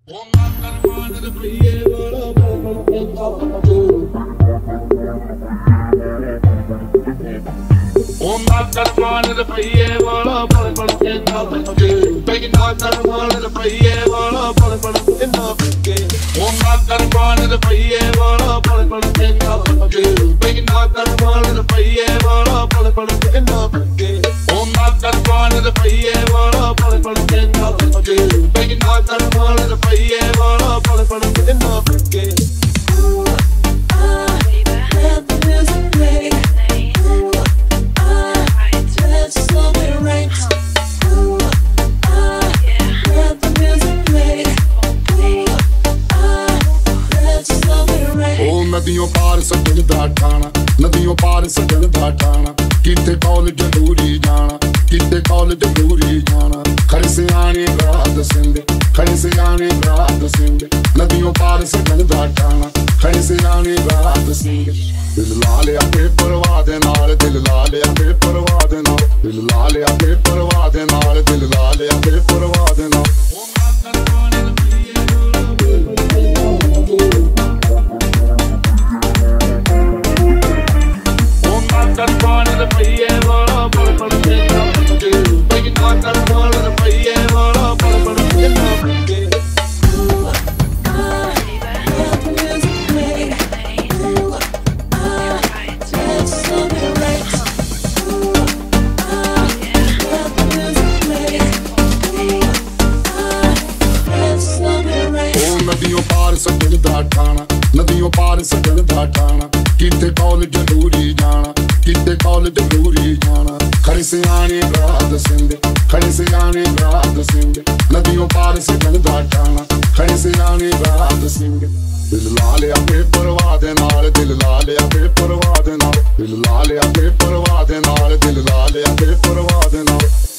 On my telephone in the free On my telephone in the free Taking my telephone in the free On my telephone in the free Taking my telephone in the free On my telephone in the free Taking my telephone in the free Let the music play. Let something rain. Let the music play. Let something rain. Oh, नदियों पार सजन दा ठाणा, नदियों पार सजन दा ठाणा, किते college दूरी जाना, किते college दूरी जाना, खड़े से आने रात सिंधे, खड़े से आने रात सिंधे, नदियों पार सजन दा ठाणा, खड़े से आने रात सिंधे, दिल ला लिया बेपरवाह दे नाल, दिल ला लिया बेपरवाह दे नाल, दिल ला लिया बेपरवाह दे नाल, दिल ला लिया बेपरवाह दे नाल। नदियों पार सजन दा ठाणा, नदियों पार सजन दा ठाणा, किते कॉलेज दूरी जाना, किते कॉलेज दूरी जाना, खड़े से आने रात सिंधे, खड़े से आने रात सिंधे, नदियों पार सजन दा ठाणा, खड़े से आने रात सिंधे, दिल ला लिया बेपरवाह दे नाल, दिल ला लिया बेपरवाह दे नाल, दिल ला लिया बेपरवाह दे नाल, दिल ला लिया बेपरवाह दे नाल।